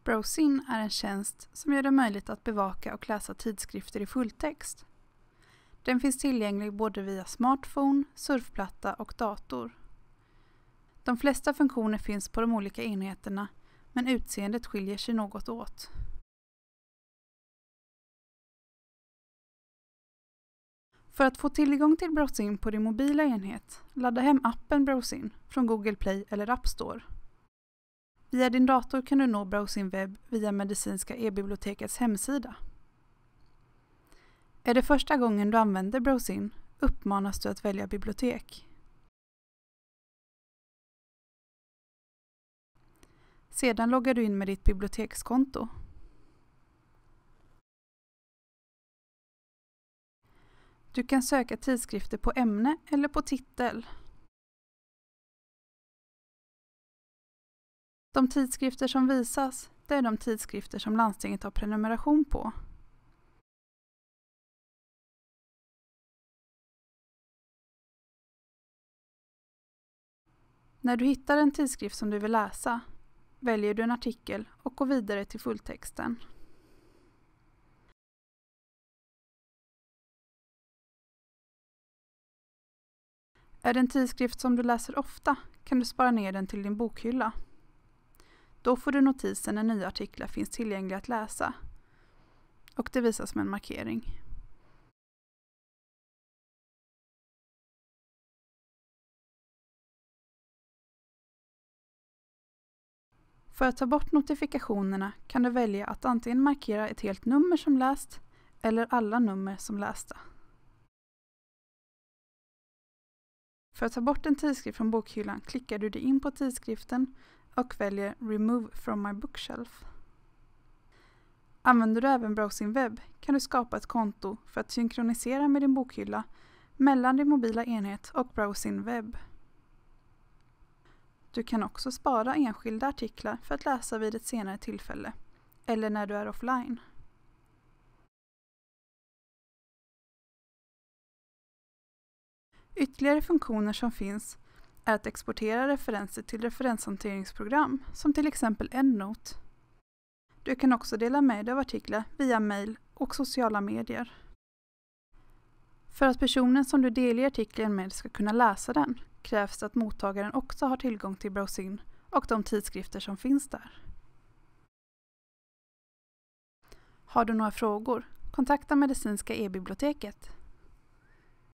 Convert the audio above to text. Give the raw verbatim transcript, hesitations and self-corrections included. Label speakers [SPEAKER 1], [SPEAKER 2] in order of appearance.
[SPEAKER 1] Browse-in är en tjänst som gör det möjligt att bevaka och läsa tidskrifter i fulltext. Den finns tillgänglig både via smartphone, surfplatta och dator. De flesta funktioner finns på de olika enheterna, men utseendet skiljer sig något åt. För att få tillgång till Browse-in på din mobila enhet, ladda hem appen Browse-in från Google Play eller App Store. Via din dator kan du nå Browse-in webb via Medicinska e-bibliotekets hemsida. Är det första gången du använder Browse-in uppmanas du att välja bibliotek. Sedan loggar du in med ditt bibliotekskonto. Du kan söka tidskrifter på ämne eller på titel. De tidskrifter som visas, det är de tidskrifter som landstinget har prenumeration på. När du hittar en tidskrift som du vill läsa, väljer du en artikel och går vidare till fulltexten. Är det en tidskrift som du läser ofta kan du spara ner den till din bokhylla. Då får du notisen när nya artiklar finns tillgängliga att läsa och det visas med en markering. För att ta bort notifikationerna kan du välja att antingen markera ett helt nummer som läst eller alla nummer som lästa. För att ta bort en tidskrift från bokhyllan klickar du dig in på tidskriften och väljer Remove from my bookshelf. Använder du även Browse-in webb kan du skapa ett konto för att synkronisera med din bokhylla mellan din mobila enhet och Browse-in webb. Du kan också spara enskilda artiklar för att läsa vid ett senare tillfälle eller när du är offline. Ytterligare funktioner som finns är att exportera referenser till referenshanteringsprogram som till exempel EndNote. Du kan också dela med dig av artiklar via mail och sociala medier. För att personen som du delger artikeln med ska kunna läsa den krävs det att mottagaren också har tillgång till Browse-in och de tidskrifter som finns där. Har du några frågor? Kontakta Medicinska e-biblioteket.